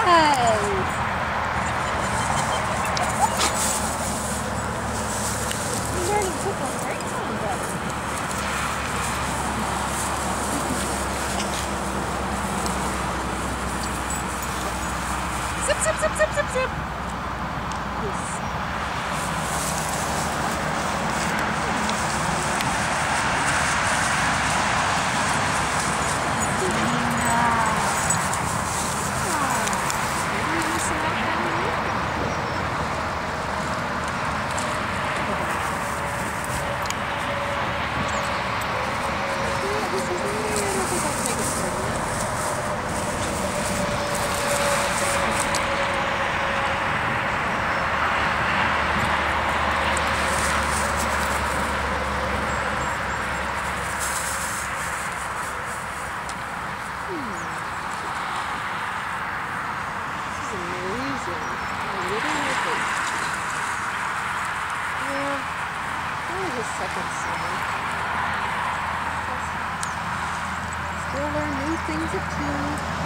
Zip, zip, zip, zip, zip, zip. Second summer. Still learn new things at 2.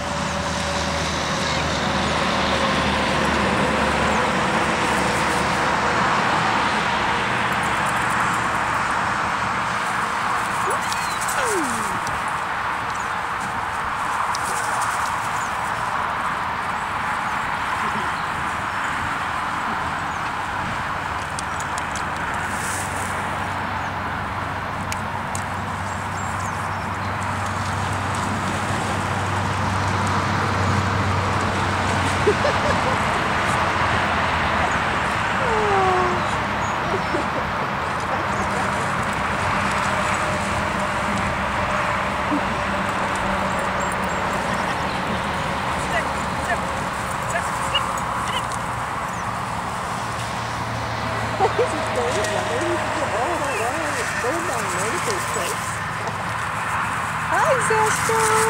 Hi, Zest.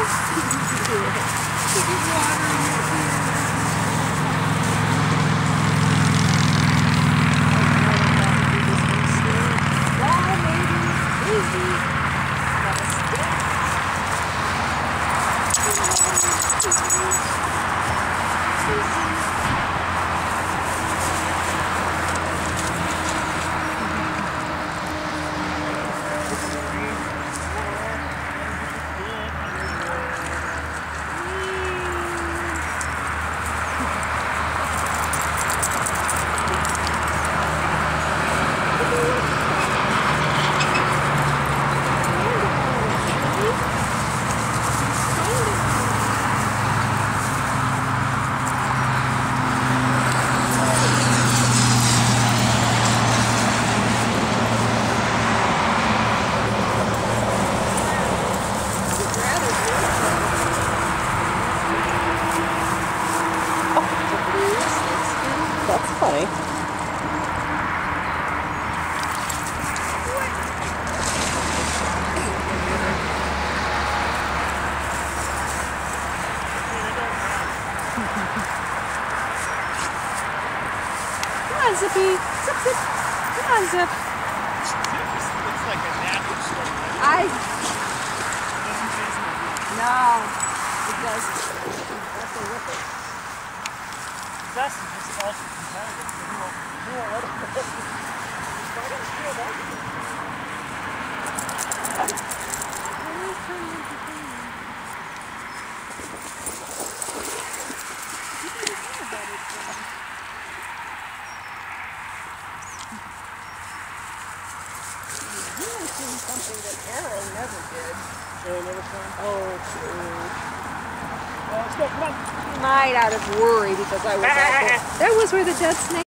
That's funny. Come on, Zippy. Zip, zip. Come on, Zip. Zip just looks like a natural story. No, it doesn't. That's a whippet. Zest is just also competitive, so he won't let him go. Why don't you feel that? Something that Arrow never did. Arrow never tried? Oh, true. Let's go, come on. You might out of worry because I was out there. That was where the dead snake